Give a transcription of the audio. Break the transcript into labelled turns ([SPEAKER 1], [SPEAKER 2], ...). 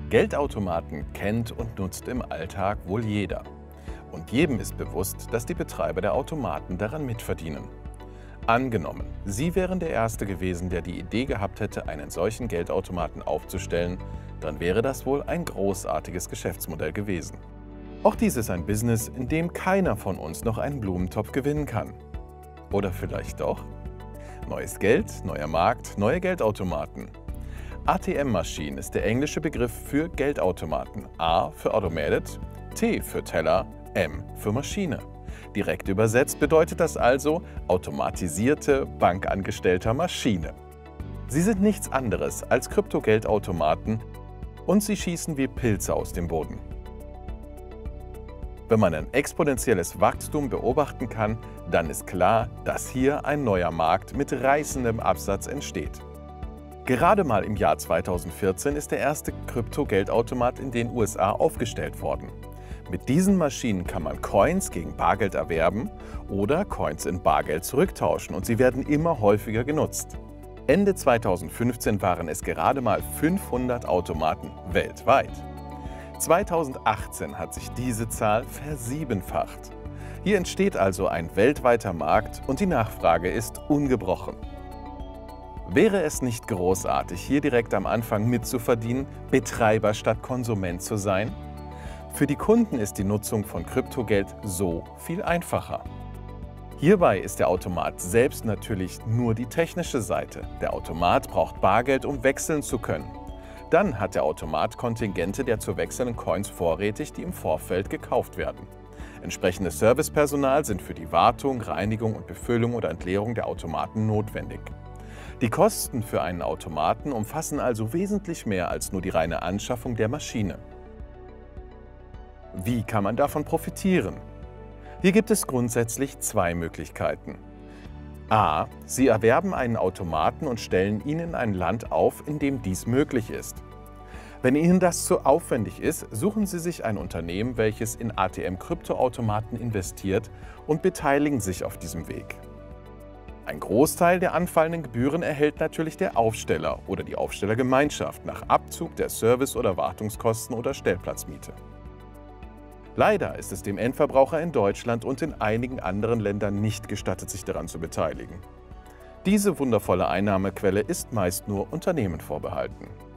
[SPEAKER 1] Geldautomaten kennt und nutzt im Alltag wohl jeder. Und jedem ist bewusst, dass die Betreiber der Automaten daran mitverdienen. Angenommen, Sie wären der Erste gewesen, der die Idee gehabt hätte, einen solchen Geldautomaten aufzustellen, dann wäre das wohl ein großartiges Geschäftsmodell gewesen. Auch dies ist ein Business, in dem keiner von uns noch einen Blumentopf gewinnen kann. Oder vielleicht doch? Neues Geld, neuer Markt, neue Geldautomaten. ATM-Maschine ist der englische Begriff für Geldautomaten. A für Automated, T für Teller, M für Maschine. Direkt übersetzt bedeutet das also automatisierte, bankangestellter Maschine. Sie sind nichts anderes als Kryptogeldautomaten und sie schießen wie Pilze aus dem Boden. Wenn man ein exponentielles Wachstum beobachten kann, dann ist klar, dass hier ein neuer Markt mit reißendem Absatz entsteht. Gerade mal im Jahr 2014 ist der erste Kryptogeldautomat in den USA aufgestellt worden. Mit diesen Maschinen kann man Coins gegen Bargeld erwerben oder Coins in Bargeld zurücktauschen und sie werden immer häufiger genutzt. Ende 2015 waren es gerade mal 500 Automaten weltweit. 2018 hat sich diese Zahl versiebenfacht. Hier entsteht also ein weltweiter Markt und die Nachfrage ist ungebrochen. Wäre es nicht großartig, hier direkt am Anfang mitzuverdienen, Betreiber statt Konsument zu sein? Für die Kunden ist die Nutzung von Kryptogeld so viel einfacher. Hierbei ist der Automat selbst natürlich nur die technische Seite. Der Automat braucht Bargeld, um wechseln zu können. Dann hat der Automat Kontingente der zu wechselnden Coins vorrätig, die im Vorfeld gekauft werden. Entsprechendes Servicepersonal sind für die Wartung, Reinigung und Befüllung oder Entleerung der Automaten notwendig. Die Kosten für einen Automaten umfassen also wesentlich mehr als nur die reine Anschaffung der Maschine. Wie kann man davon profitieren? Hier gibt es grundsätzlich zwei Möglichkeiten. A. Sie erwerben einen Automaten und stellen ihn in ein Land auf, in dem dies möglich ist. Wenn Ihnen das zu aufwendig ist, suchen Sie sich ein Unternehmen, welches in ATM-Kryptoautomaten investiert und beteiligen sich auf diesem Weg. Ein Großteil der anfallenden Gebühren erhält natürlich der Aufsteller oder die Aufstellergemeinschaft nach Abzug der Service- oder Wartungskosten oder Stellplatzmiete. Leider ist es dem Endverbraucher in Deutschland und in einigen anderen Ländern nicht gestattet, sich daran zu beteiligen. Diese wundervolle Einnahmequelle ist meist nur Unternehmen vorbehalten.